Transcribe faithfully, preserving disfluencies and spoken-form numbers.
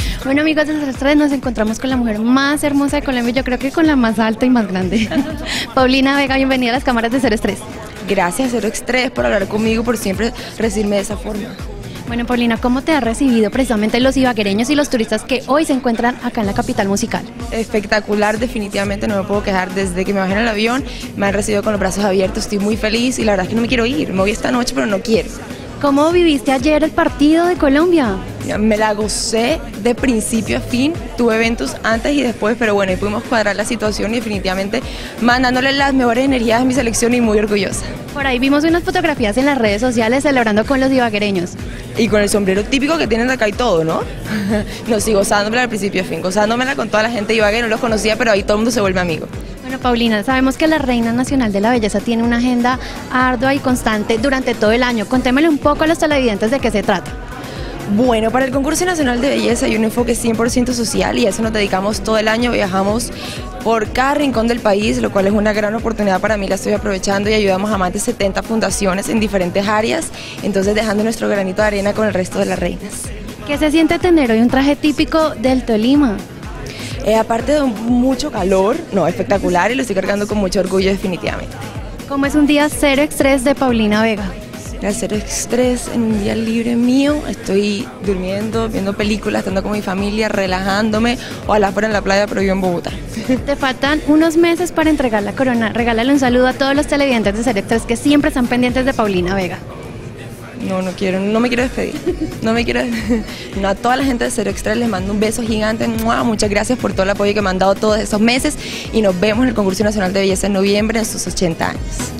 Bueno, amigos de Cero Estrés, nos encontramos con la mujer más hermosa de Colombia, yo creo que con la más alta y más grande. Paulina Vega, bienvenida a las cámaras de Cero Estrés. Gracias, Cero Estrés, por hablar conmigo, por siempre recibirme de esa forma. Bueno, Paulina, ¿cómo te ha recibido precisamente los ibaguereños y los turistas que hoy se encuentran acá en la capital musical? Espectacular, definitivamente no me puedo quejar. Desde que me bajé en el avión me han recibido con los brazos abiertos, estoy muy feliz y la verdad es que no me quiero ir. Me voy esta noche, pero no quiero. ¿Cómo viviste ayer el partido de Colombia? Me la gocé de principio a fin, tuve eventos antes y después, pero bueno, ahí pudimos cuadrar la situación y definitivamente mandándole las mejores energías a mi selección y muy orgullosa. Por ahí vimos unas fotografías en las redes sociales celebrando con los ibaguereños. Y con el sombrero típico que tienen de acá y todo, ¿no? No, sí, gozándomela al principio a fin, gozándomela con toda la gente de Ibagué, no los conocía, pero ahí todo el mundo se vuelve amigo. Bueno, Paulina, sabemos que la Reina Nacional de la Belleza tiene una agenda ardua y constante durante todo el año. Contémosle un poco a los televidentes de qué se trata. Bueno, para el Concurso Nacional de Belleza hay un enfoque cien por ciento social y a eso nos dedicamos todo el año. Viajamos por cada rincón del país, lo cual es una gran oportunidad para mí, la estoy aprovechando y ayudamos a más de setenta fundaciones en diferentes áreas, entonces dejando nuestro granito de arena con el resto de las reinas. ¿Qué se siente tener hoy un traje típico del Tolima? Eh, aparte de mucho calor, no, espectacular y lo estoy cargando con mucho orgullo definitivamente. ¿Cómo es un día cero estrés de Paulina Vega? El cero estrés en un día libre mío, estoy durmiendo, viendo películas, estando con mi familia, relajándome, ojalá fuera en la playa, pero yo en Bogotá. Te faltan unos meses para entregar la corona, regálale un saludo a todos los televidentes de Cero Estrés que siempre están pendientes de Paulina Vega. No, no quiero, no me quiero despedir, no me quiero, no, a toda la gente de Cero Estrés les mando un beso gigante, ¡mua! Muchas gracias por todo el apoyo que me han dado todos esos meses y nos vemos en el Concurso Nacional de Belleza en noviembre en sus ochenta años.